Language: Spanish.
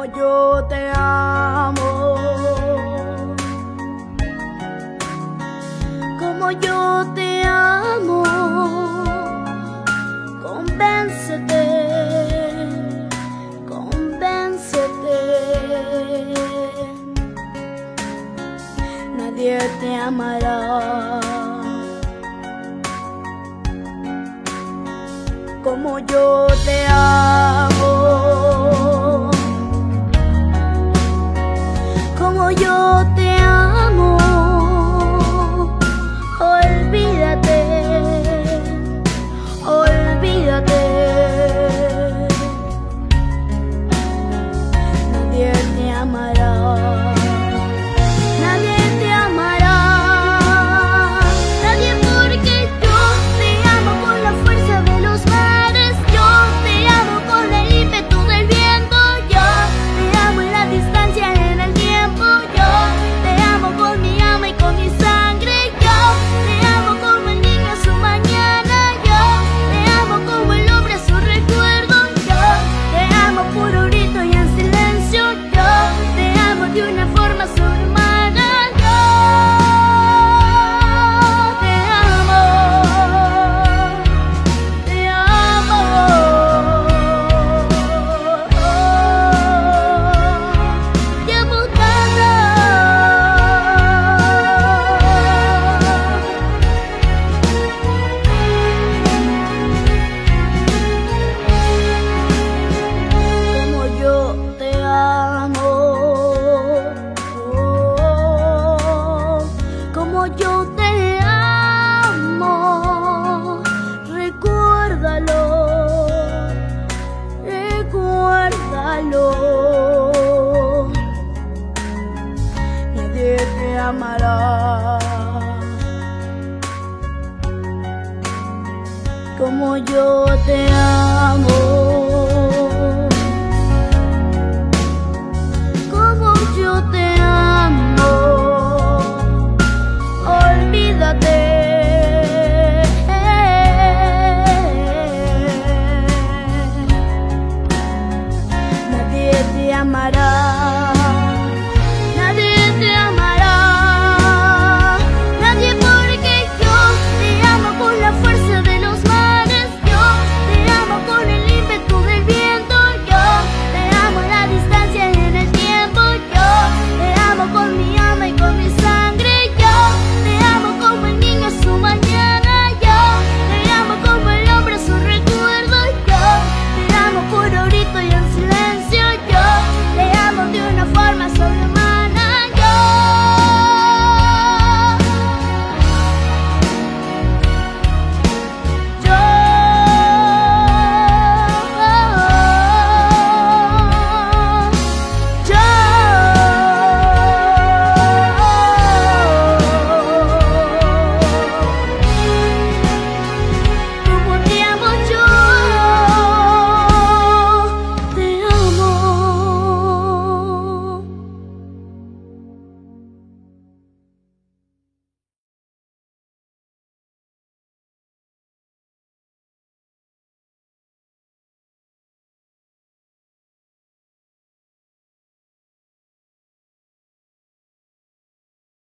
como yo te amo, como yo te amo. Convéncete, convéncete. Nadie te amará como yo te amo, como yo te amo. Olvídate, olvídate. Nadie te amará, nadie te amará, nadie, porque yo te amo con la fuerza de los mares, yo te amo con el ímpetu del viento, yo te amo en la distancia, en el tiempo, yo te amo con mi alma y con mi sangre, yo te amo como el niño a su mañana, yo te amo como el hombre a su recuerdo, yo te amo puro grito y en silencio, yo te amo de una forma sobrehumana, yo te amo, te amo, te amo tanto. Como yo te amo, como yo te amo, recuérdalo, recuérdalo. Nadie te amará como yo te amo.